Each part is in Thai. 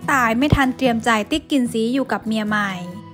ตายไม่ทันเตรียมใจติ๊กกลิ่นสีอยู่กับเมียใหม่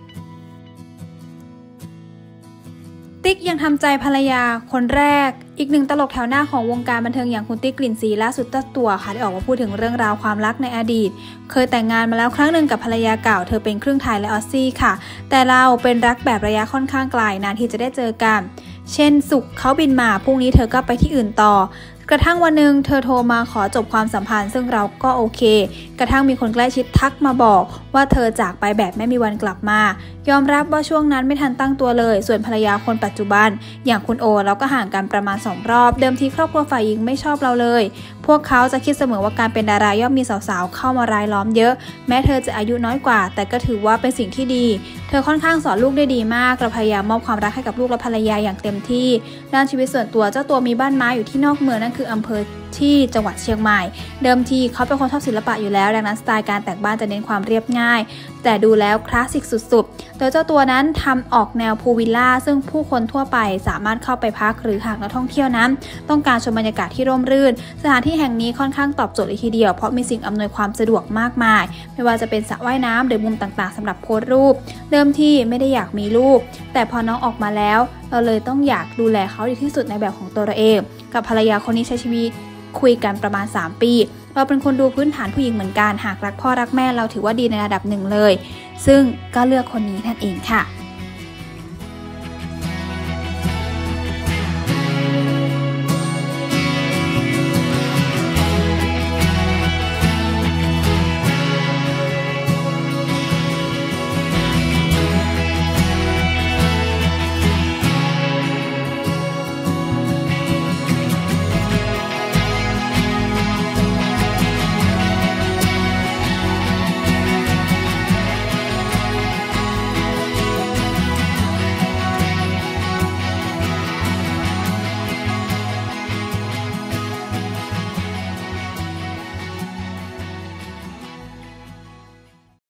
ติ๊กยังทำใจภรรยาคนแรกอีกหนึ่งตลกแถวหน้าของวงการบันเทิงอย่างคุณติ๊กกลิ่นสีล่าสุดเจ้าตัวค่ะได้ออกมาพูดถึงเรื่องราวความรักในอดีตเคยแต่งงานมาแล้วครั้งหนึ่งกับภรรยาเก่าเธอเป็นครึ่งไทยและออสซี่ค่ะแต่เราเป็นรักแบบระยะค่อนข้างไกลนานที่จะได้เจอกันเช่นศุกร์เขาบินมาพรุ่งนี้เธอก็ไปที่อื่นต่อกระทั่งวันหนึ่งเธอโทรมาขอจบความสัมพันธ์ซึ่งเราก็โอเคกระทั่งมีคนใกล้ชิดทักมาบอกว่าเธอจากไปแบบไม่มีวันกลับมายอมรับว่าช่วงนั้นไม่ทันตั้งตัวเลยส่วนภรรยาคนปัจจุบันอย่างคุณโอเราก็ห่างกันประมาณ2รอบเดิมทีครอบครัวฝ่ายหญิงไม่ชอบเราเลยพวกเขาจะคิดเสมอว่าการเป็นดาราย่อมมีสาวๆเข้ามารายล้อมเยอะแม้เธอจะอายุน้อยกว่าแต่ก็ถือว่าเป็นสิ่งที่ดีเธอค่อนข้างสอนลูกได้ดีมากเราพยายามมอบความรักให้กับลูกและภรรยาอย่างเต็มที่ด้านชีวิตส่วนตัวเจ้าตัวมีบ้านไม้อยู่ที่นอกเมืองนั่นคืออำเภอที่จังหวัดเชียงใหม่เดิมทีเขาเป็นคนชอบศิลปะอยู่แล้วดังนั้นสไตล์การแต่งบ้านจะเน้นความเรียบง่ายแต่ดูแล้วคลาสสิกสุดๆโดยเจ้าตัวนั้นทำออกแนวพูลวิลล่าซึ่งผู้คนทั่วไปสามารถเข้าไปพักหรือหากนักท่องเที่ยวนั้นต้องการชมบรรยากาศที่ร่มรื่นสถานที่แห่งนี้ค่อนข้างตอบโจทย์เลยทีเดียวเพราะมีสิ่งอำนวยความสะดวกมากมายไม่ว่าจะเป็นสระว่ายน้ำหรือมุมต่างๆสำหรับโพสต์รูปเดิมทีไม่ได้อยากมีลูกแต่พอน้องออกมาแล้วเราเลยต้องอยากดูแลเขาดีที่สุดในแบบของตัวเราเองกับภรรยาคนนี้ใช้ชีวิตคุยกันประมาณ3 ปีเราเป็นคนดูพื้นฐานผู้หญิงเหมือนกันหากรักพ่อรักแม่เราถือว่าดีในระดับหนึ่งเลยซึ่งก็เลือกคนนี้นั่นเองค่ะ